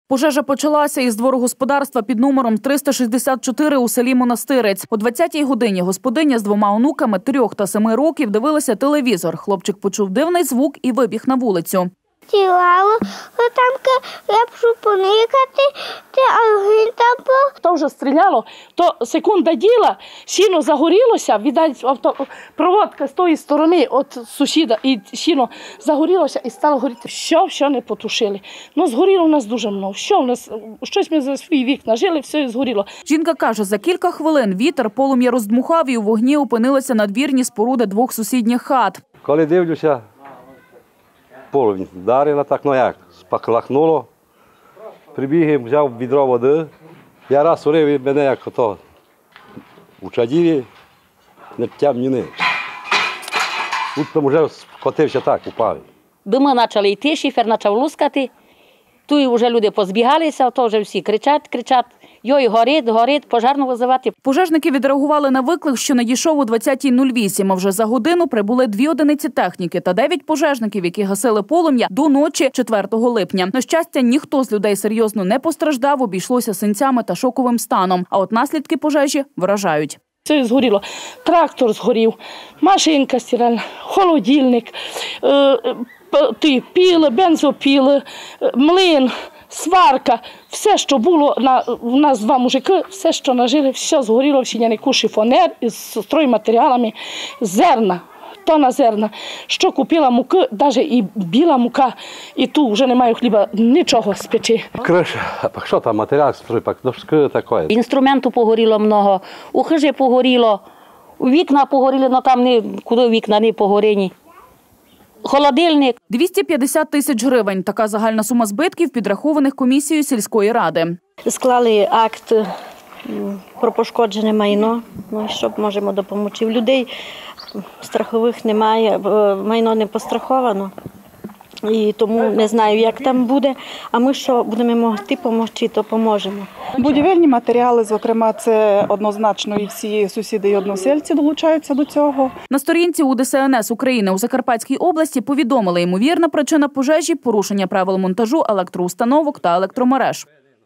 Пожежа почалася із дворогосподарства під номером 364 у селі Монастирець. О 20-й годині господиня з 2 онуками 3 та 7 років дивилася телевізор. Хлопчик почув дивний звук і вибіг на вулицю. Тілало, там лепшу поникати, а він там був. То вже стріляло, то секунда діла, сіно загорілося, віддать проводка з тої сторони від сусіда, і сіно загорілося і стало горіти. Що не потушили. Ну, згоріло у нас дуже много. Щось ми за свій вік нажили, все згоріло. Жінка каже, за кілька хвилин вітер полум'я роздмухав і у вогні опинилися надвірні споруди 2 сусідніх хат. Коли дивлюся, полум'я вдарила, так, ну як, спаклахнуло. Прибіг, взяв відро води, я раз урив і мене як ото у чадіві не тямніни. Утром вже скотився так, упав. Дими почали йти, шифер почав лускати. Тут вже люди позбігалися, то вже всі кричать. Йой, горить, пожежну визивати. Пожежники відреагували на виклик, що надійшов о 20:08, а вже за годину прибули 2 одиниці техніки та 9 пожежників, які гасили полум'я до ночі 4 липня. На щастя, ніхто з людей серйозно не постраждав, обійшлося синцями та шоковим станом. А от наслідки пожежі вражають. Все згоріло. Трактор згорів, машинка стиральна, холодильник, піли, бензопіли, млин, сварка. Все, що було, у нас 2 мужики, все, що нажили, все згоріло, всінянику шифонер із стройматеріалами, зерна, тонна зерна. Що купила муки, навіть і біла мука, і тут вже немає хліба, нічого з печі. Криша, що там, матеріал стройпак, ну що таке? Інструменту погоріло много, у хижі погоріло, вікна погоріли, але там куди вікна не погорені. Холодильник. 250 тисяч гривень – така загальна сума збитків, підрахованих комісією сільської ради. Склали акт про пошкоджене майно, щоб можемо допомогти. В людей страхових немає, майно не постраховано. І тому не знаю, як там буде, а ми що будемо могти допомогти, то поможемо. Будівельні матеріали, зокрема, це однозначно і всі сусіди і односельці долучаються до цього. На сторінці УДСНС України у Закарпатській області повідомили, ймовірна причина пожежі – порушення правил монтажу електроустановок та електромереж.